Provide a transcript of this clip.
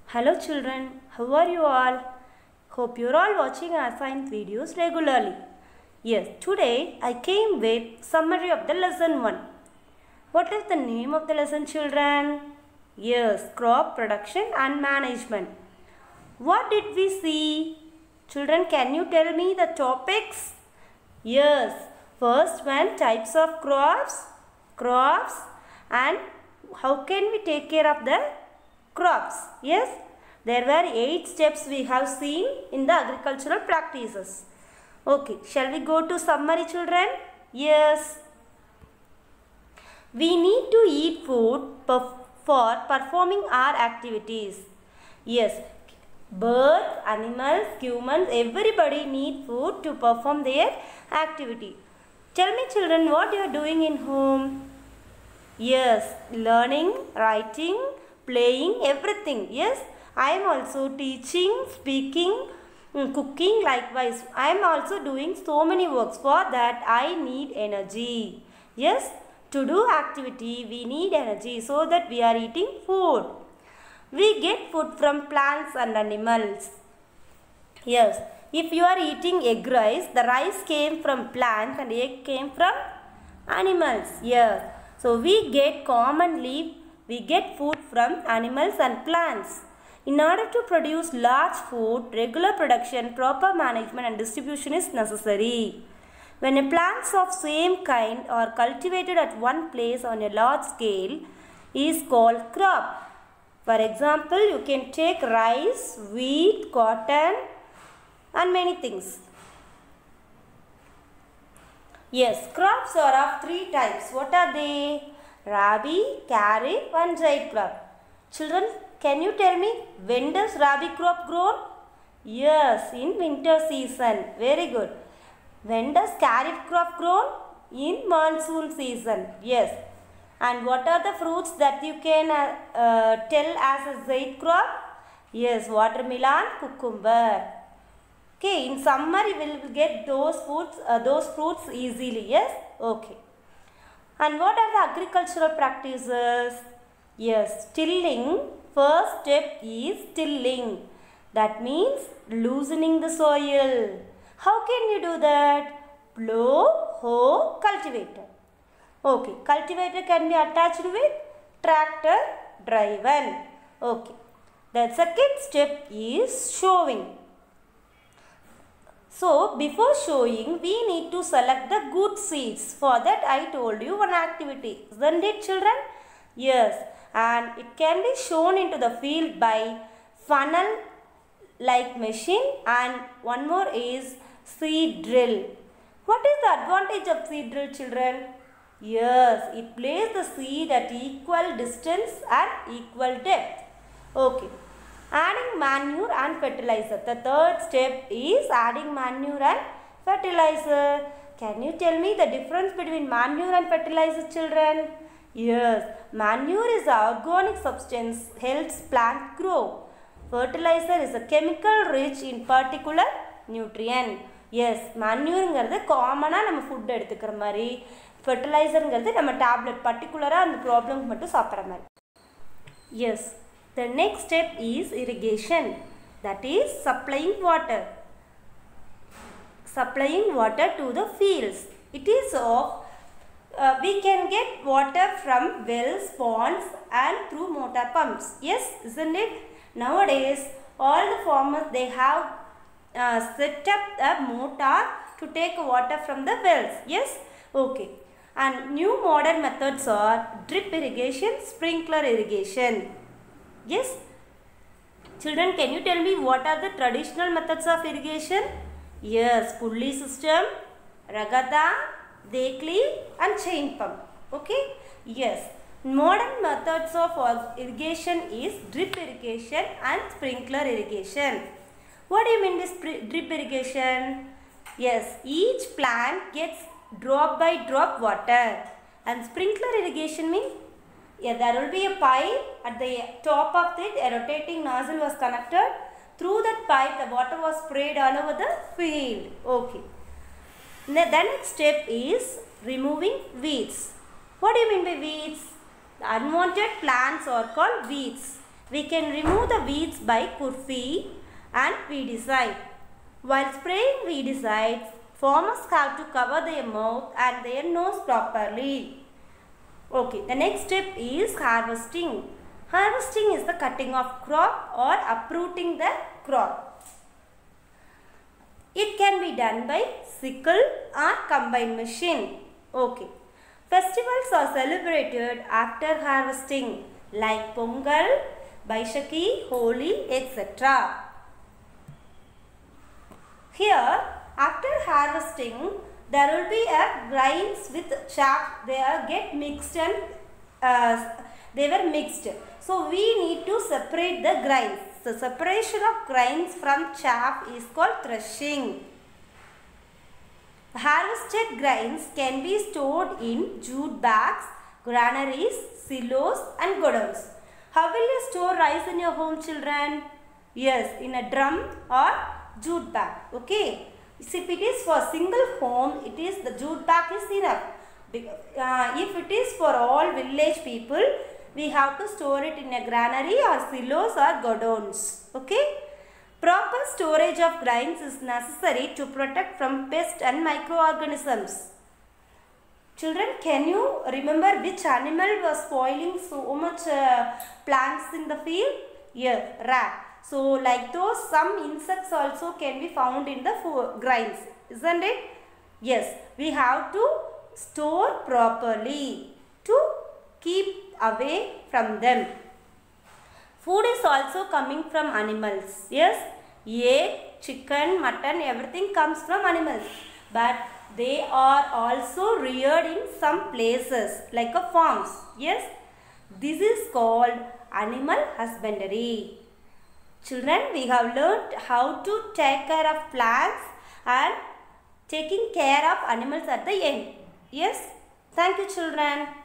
Hello children, how are you all? Hope you're all watching our science videos regularly. Yes, today I came with summary of the lesson 1. What is the name of the lesson, children? Yes, crop production and management. What did we see? Children, can you tell me the topics? Yes, first one, types of crops and how can we take care of the crops. Yes, there were 8 steps we have seen in the agricultural practices. Okay, shall we go to summary, children? Yes. We need to eat food for performing our activities. Yes, birds, animals, humans, everybody need food to perform their activity. Tell me, children, what you are doing in home? Yes, learning, writing, playing, everything. Yes, I am also teaching, speaking, cooking likewise. I am also doing so many works. For that I need energy. Yes, to do activity we need energy, so that we are eating food. We get food from plants and animals. Yes, if you are eating egg rice, the rice came from plants and egg came from animals. Yes, so we get food from animals and plants. In order to produce large food, regular production, proper management and distribution is necessary. When plants of same kind are cultivated at one place on a large scale, is called crop. For example, you can take rice, wheat, cotton and many things. Yes, crops are of 3 types. What are they? Rabi, kharif and zaid crop. Children, can you tell me when does rabi crop grow? Yes, in winter season. Very good. When does kharif crop grow? In monsoon season. Yes. And what are the fruits that you can tell as a zaid crop? Yes, watermelon, cucumber. Okay, in summer you will get those fruits easily. Yes, okay. And what are the agricultural practices? Yes, tilling. First step is tilling. That means loosening the soil. How can you do that? Plow, hoe, cultivator. Okay, cultivator can be attached with tractor driven. Okay. The second step is sowing. So, before sowing, we need to select the good seeds. For that, I told you one activity. Isn't it, children? Yes. And it can be shown into the field by funnel-like machine. And one more is seed drill. What is the advantage of seed drill, children? Yes, it places the seed at equal distance and equal depth. Okay. Adding manure and fertilizer. The third step is adding manure and fertilizer. Can you tell me the difference between manure and fertilizer, children? Yes, manure is an organic substance, helps plant grow. Fertilizer is a chemical rich in particular nutrient. Yes, manure is common நம்ம food எடுத்துக்கிற மாதிரி, fertilizer நம்ம tablet particular அந்த problem மட்டும் சாப்பிடுற மாதிரி. Yes. The next step is irrigation, that is supplying water. Supplying water to the fields. It is we can get water from wells, ponds and through motor pumps. Yes, isn't it? Nowadays, all the farmers, they have set up a motor to take water from the wells. Yes, okay. And new modern methods are drip irrigation, sprinkler irrigation. Yes, children, can you tell me what are the traditional methods of irrigation? Yes, pulley system, ragada, dekli and chain pump. Okay, yes. Modern methods of irrigation is drip irrigation and sprinkler irrigation. What do you mean this drip irrigation? Yes, each plant gets drop by drop water. And sprinkler irrigation means, yeah, there will be a pipe at the top of it, a rotating nozzle was connected. Through that pipe, the water was sprayed all over the field. Okay. The next step is removing weeds. What do you mean by weeds? The unwanted plants are called weeds. We can remove the weeds by Kurfi and weedicide. While spraying weedicides, farmers have to cover their mouth and their nose properly. Okay, the next step is harvesting. Harvesting is the cutting of crop or uprooting the crop. It can be done by sickle or combine machine. Okay. Festivals are celebrated after harvesting like Pongal, Baishakhi, Holi, etc. Here, after harvesting, there will be a grains with chaff. They get mixed and they were mixed. So we need to separate the grains. So separation of grains from chaff is called threshing. Harvested grains can be stored in jute bags, granaries, silos and godowns. How will you store rice in your home, children? Yes, in a drum or jute bag. Okay. If it is for single home, it is the jute bag is enough. If it is for all village people, we have to store it in a granary or silos or godowns. Okay. Proper storage of grains is necessary to protect from pests and microorganisms. Children, can you remember which animal was spoiling so much plants in the field? Yeah, rat. So, like those, some insects also can be found in the grains, isn't it? Yes, we have to store properly to keep away from them. Food is also coming from animals. Yes, egg, chicken, mutton, everything comes from animals. But they are also reared in some places like a farms. Yes, this is called animal husbandry. Children, we have learnt how to take care of plants and taking care of animals at the end. Yes, thank you, children.